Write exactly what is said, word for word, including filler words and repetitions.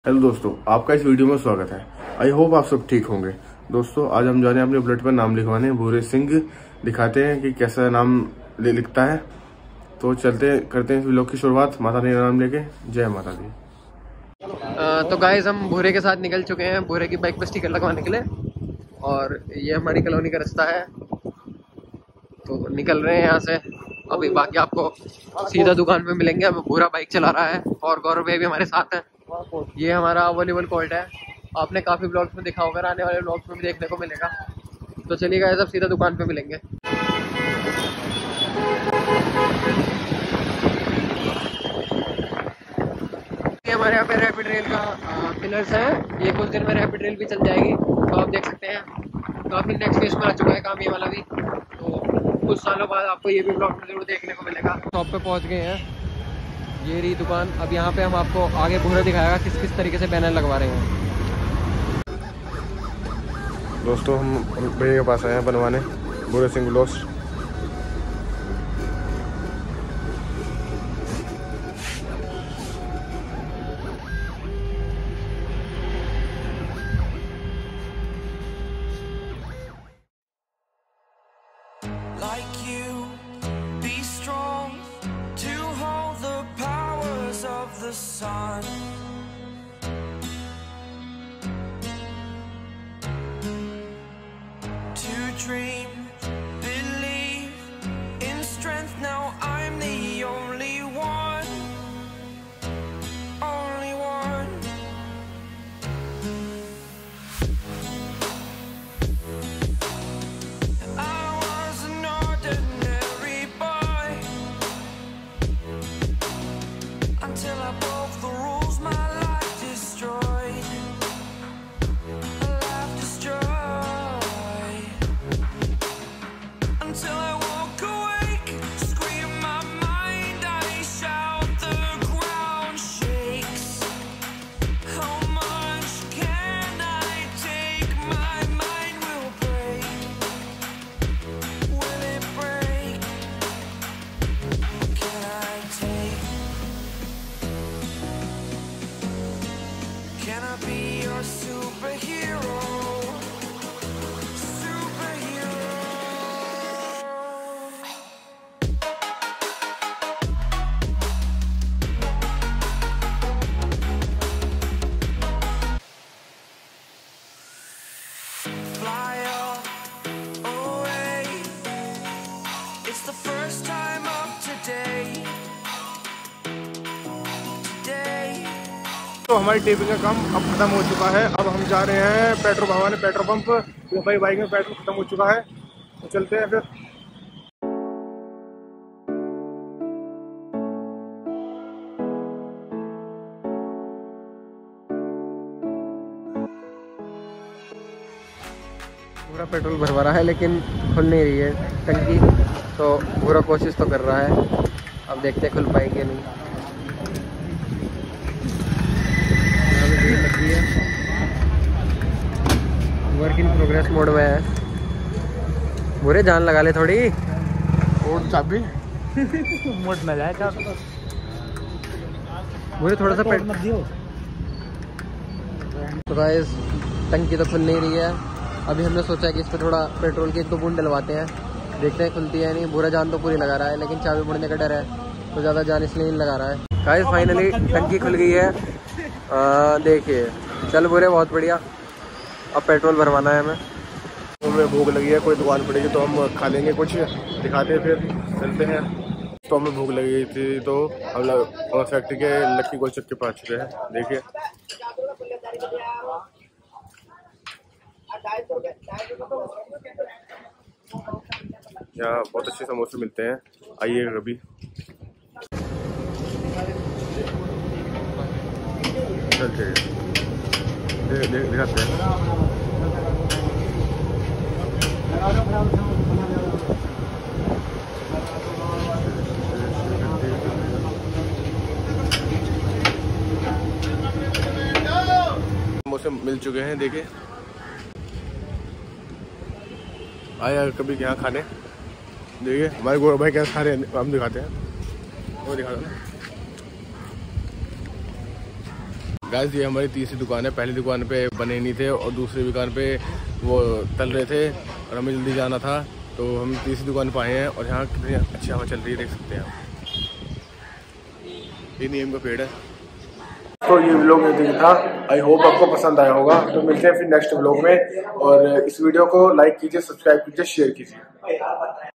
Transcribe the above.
Hello दोस्तों, आपका इस वीडियो में स्वागत है। आई होप आप सब ठीक होंगे। दोस्तों, आज हम जा रहे हैं अपने बुलेट पर नाम लिखवाने। भूरे सिंह दिखाते हैं कि कैसा नाम ले लिखता है। तो चलते करते हैं इस व्लॉग की शुरुआत माता रानी का नाम लेके। जय माता दी। आ, तो गाइस हम भूरे के साथ निकल चुके हैं भूरे की बाइक पर स्टिकर लगवाने के लिए, और ये हमारी कॉलोनी का रास्ता है। तो निकल रहे हैं यहाँ से अभी। बाकी आपको सीधा दुकान पे मिलेंगे। अब भूरा बाइक चला रहा है और गौरव भाई भी हमारे साथ है। ये हमारा वॉलीबॉल कोर्ट है। आपने काफ़ी ब्लॉग्स में देखा होगा, आने वाले ब्लॉग्स में भी देखने को मिलेगा। तो चलिए गाइस, अब सीधा दुकान पे मिलेंगे। ये हमारे यहाँ पे रैपिड रेल का पिलर्स है। ये कुछ दिन में रैपिड रेल भी चल जाएगी। तो आप देख सकते हैं काफ़ी नेक्स्ट फेज में आ चुका है काम, ये वाला भी। तो कुछ सालों बाद आपको ये भी ब्लॉग में जरूर देखने को मिलेगा। शॉप पे पहुँच गए हैं। ये रही दुकान। अब यहाँ पे हम आपको आगे भूरा दिखाएगा किस किस तरीके से बैनर लगवा रहे हैं। दोस्तों, हम भैया के पास आए हैं बनवाने, Bhure Singh blogs. Like you, be strong to hold the powers of the sun. To dream, believe in strength. Now I'm the only one, only one. Until I broke the rules, my life destroyed. A life destroyed. Until I woke awake, scream my mind, I shout, the ground shakes. How much can I take? My mind will break. Will it break? Can I take? Can I be your superhero? Superhero. Fly away. It's the first time of today. तो हमारी tapping का काम अब खत्म हो चुका है। अब हम जा रहे हैं पेट्रोल भरवाने, पेट्रोल पंप। भाई बाइक में पेट्रोल खत्म हो चुका है, तो चलते हैं फिर। पूरा पेट्रोल भरवा रहा है लेकिन खुल नहीं रही है टंकी। तो पूरा कोशिश तो कर रहा है, अब देखते हैं खुल पाएगी नहीं। वर्क इन प्रोग्रेस मोड में है। बुरे जान लगा ले थोड़ी, और चाबी मोड में जाए क्या? बुरे थोड़ा सा पेट मत दियो। तो गाइस, टंकी तो खुल नहीं रही है। अभी हमने सोचा है कि इस पर थोड़ा पेट्रोल की एक दो बूंद डलवाते हैं, देखते हैं खुलती है नहीं। बुरा जान तो पूरी लगा रहा है लेकिन चाबी मुड़ने का डर है, तो ज़्यादा जान इसलिए नहीं लगा रहा है। गाइस, फाइनली टंकी खुल गई है। देखिए, चल बुरे, बहुत बढ़िया। अब पेट्रोल भरवाना है हमें। हमें भूख लगी है, कोई दुकान पड़ेगी तो हम खा लेंगे, कुछ दिखाते हैं, फिर चलते हैं। तो हमें भूख लगी थी तो हम लोग फैक्ट्री के लक्की गोलचक के पास चुके हैं। देखिए, यहाँ बहुत अच्छे समोसे मिलते हैं, आइए कभी। चलते हैं, दे, दे, दिखाते हैं। समोसे मिल चुके हैं, देखिए। आया कभी यहाँ खाने। देखिए हमारे गौरव भाई क्या खा रहे हैं, हम दिखाते हैं, वो दिखा दो ना। गाइस ये हमारी तीसरी दुकान है। पहली दुकान पे बने नहीं थे और दूसरी दुकान पे वो तल रहे थे और हमें जल्दी जाना था, तो हम तीसरी दुकान पे आए हैं और यहाँ कितनी अच्छी हवा चल रही है, देख सकते हैं आप। ये नीम का पेड़ है। तो ये व्लॉग ये था, आई होप आपको पसंद आया होगा। तो मिलते हैं फिर नेक्स्ट व्लॉग में, और इस वीडियो को लाइक कीजिए, सब्सक्राइब कीजिए, शेयर कीजिए।